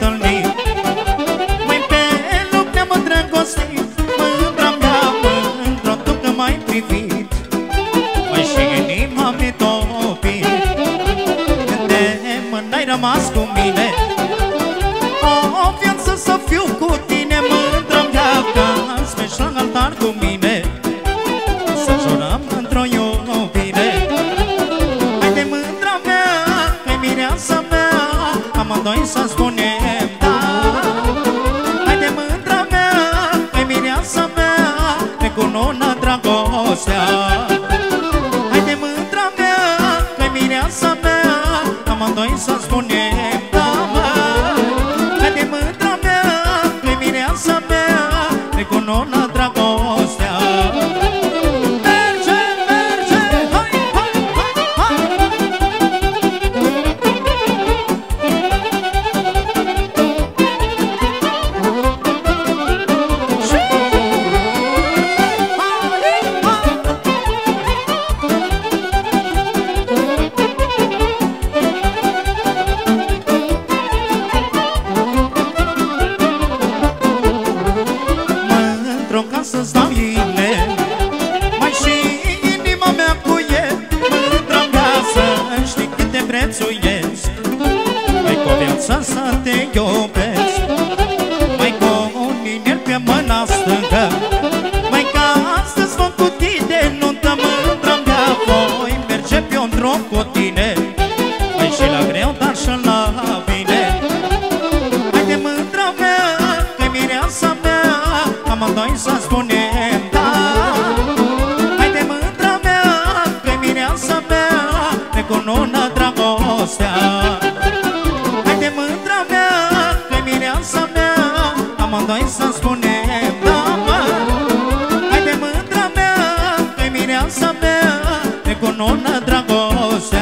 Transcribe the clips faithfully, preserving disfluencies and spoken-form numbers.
întâlnit. Măi, pe loc ne-am îndrăgostit, mândra mea, mândră, tu că m-ai privit. Măi, și inima mi-e topit, când de mână ai rămas cu mine. O viață să fiu cu tine, mândra mea, că-ți mergi la altar cu mine. Să jurăm într-o iubire. Haide, mândra mea, că-i mireasa mea, amândoi să spunem da. Haide, mândra mea, că-i mireasa mea, ne cunună dragostea. Haide, mândra mea, că-i mireasa mea, amândoi să spunem da, mă. Haide, mândra mea, că-i mireasa mea, ne cunună dragostea. Ca să-ți dau ile, mai și inima mea cu el. Mândra mea, să știi cât te prețuiesc. Mai cu viața să te iubesc, mai cu un inel pe mâna stângă. Mai ca astăzi vom cu tine nuntă, mândra mea, voi merge pe un drum cu tine. Mai și la greu, dar și la bine. Haide, mândra mea, că-i mireasa mea, amândoi să spunem da. Haide, mândra mea, că-i mireasa mea, ne cunună dragostea. Haide, mândra mea, că-i mireasa mea, amândoi să spunem da, mă. Haide, mândra mea, că-i mireasa mea, ne cunună dragostea.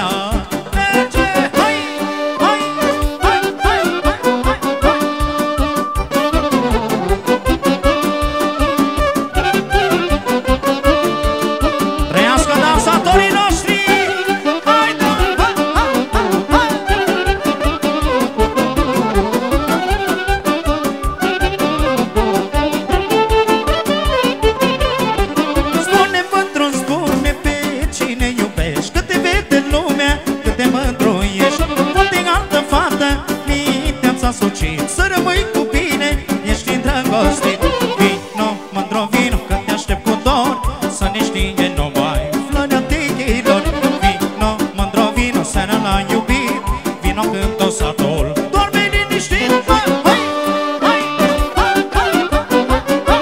Să rămâi cu bine, ești îndrăgostit. Vino, mândro, vino, că te aștept cu dor, să ne știe numai floarea tigrilor. Vino, mândro, vino, seara la iubit, vino când o satul dorme liniștit. Hai, hai, hai, hai, hai,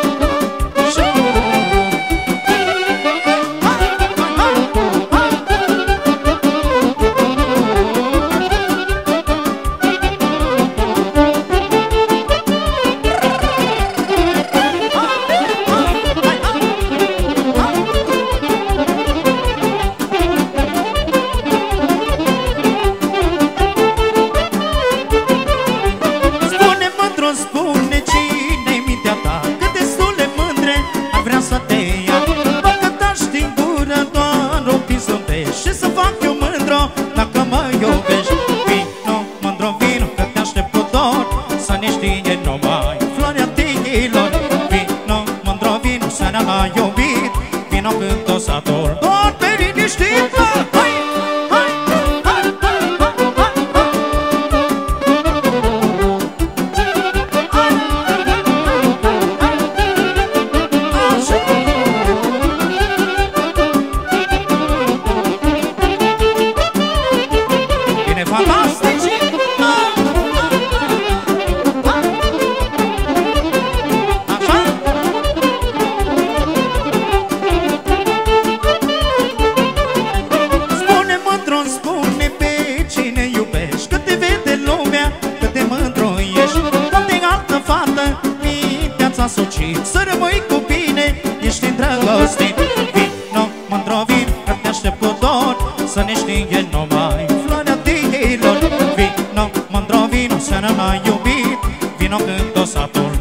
spune cine-i mintea ta, că destule mândre ar vrea să te ia. Dacă taci din gură, doar ochii zâmbești, și să fac eu mândro dacă mă iubești. Vino, mândro, vino, că te aștept cu dor, să ne știe numai floarea tigrilor. Vino, mândro, vino, seara la iubit, vino când o satul dorme liniștit. Hai! Să rămâi cu bine, ești îndrăgostit. Vino, mândro, vino, că te aștept cu dor, să ne știe numai floarea tigrilor. Vino, mândro, vino, seara la iubit, vino când o satul